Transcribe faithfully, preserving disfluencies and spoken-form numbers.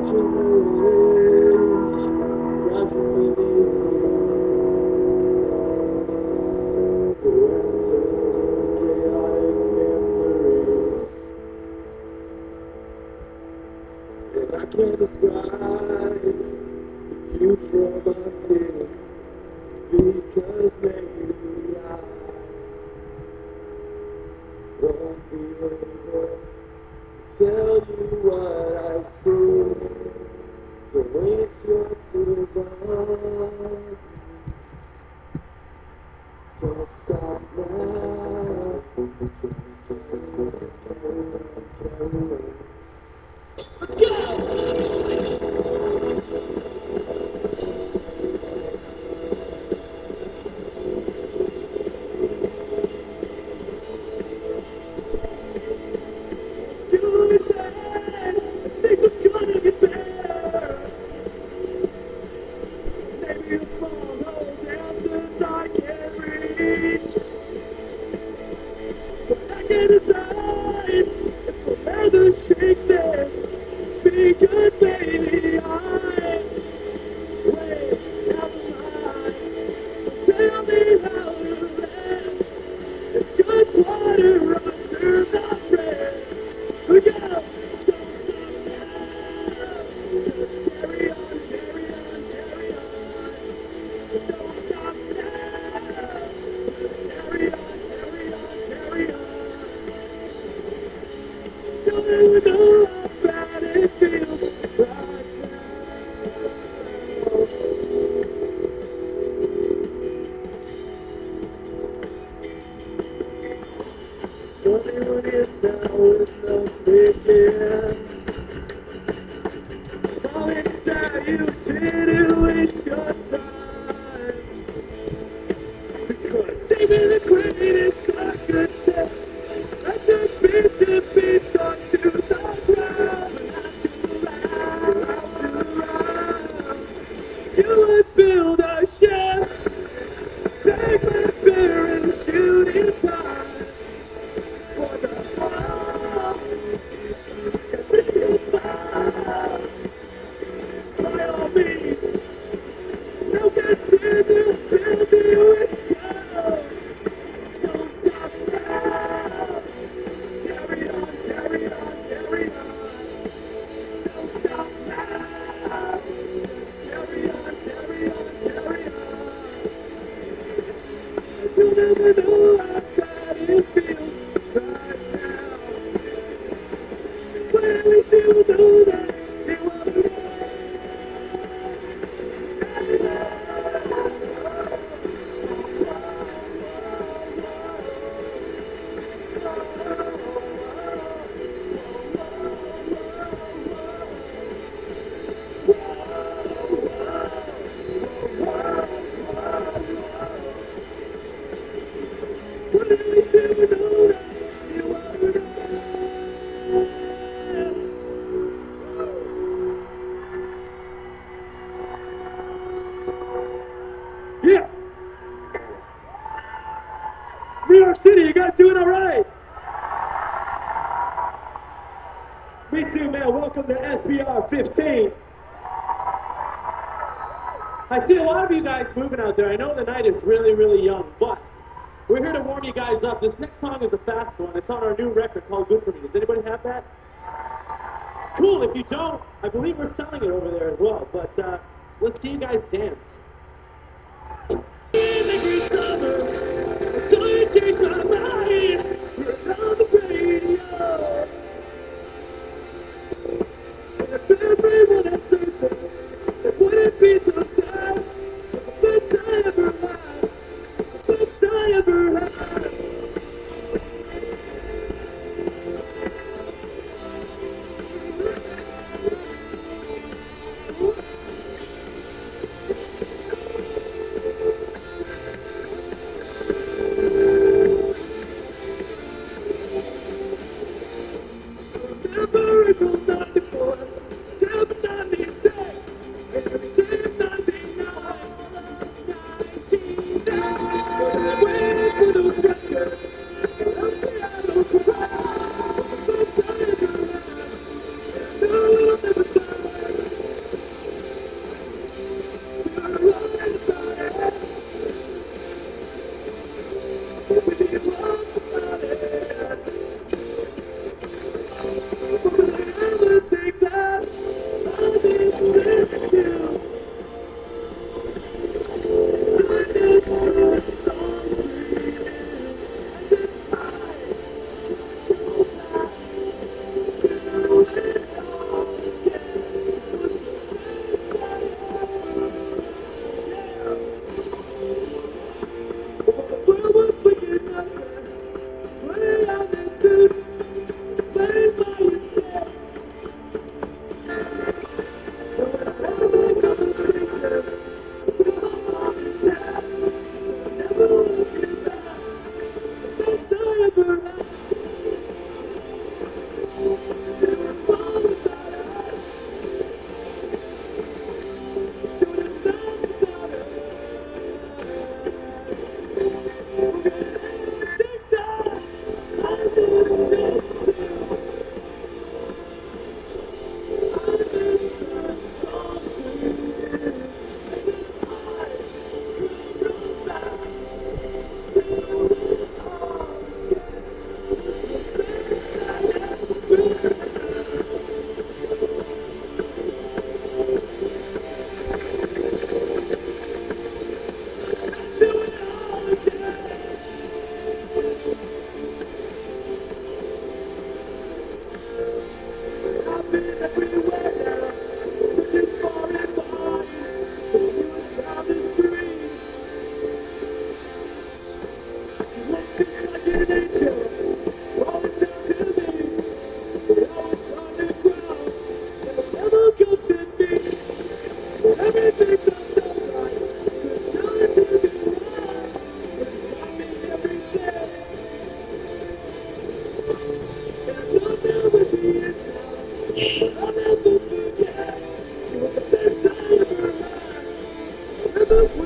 Can't describe you from up here because maybe I won't be able to tell you what I see. So waste your tears on. Don't stop now. Just carry on, carry on, carry on. Let's go! You said things are gonna get better. Maybe the phone holds answers I can't reach. But I can't decide if I'll ever shake this. Because maybe I wait out the line. Tell me how to live. It's just water under the bridge. We go! Don't stop now! Just carry on, carry on, carry on. Don't stop now! Just carry on, carry on, carry on. Don't even know how bad it feels right now. Tell me what is now with nothing here. Promise that you didn't waste your time. Because saving the greatest I could say. I just piece to piece onto the ground. But I'm too loud. You would build a ship. Take my fear and shooting time. For the fall. If you fall. By all means. No continue till you go. Don't stop now. Carry on, carry on, carry on. Don't stop now. Carry on, carry on, carry on. You never know how bad it feels right now. But at least you know that you are the But at least you know that you are the Yeah! New York City, you guys doing all right? Me too, man. Welcome to S B R fifteen. I see a lot of you guys moving out there. I know the night is really, really young, but we're here to warm you guys up. This next song is a fast one. It's on our new record called Good For Me. Does anybody have that? Cool. If you don't, I believe we're selling it over there as well. But uh, let's see you guys dance. Every summer, I saw you change my mind. We're on the radio. And if everyone had said that, it wouldn't be so sad. The best I ever had, the best I ever had. everywhere now, searching far and wide, but she was down the street. She looks just like an angel, always down to me, but I was on the ground, and the devil comes at me. Everything felt so right, but trying to be right, but it taught me everything. And I don't know where she is now, but I'll never forget. You were the best I ever had. Never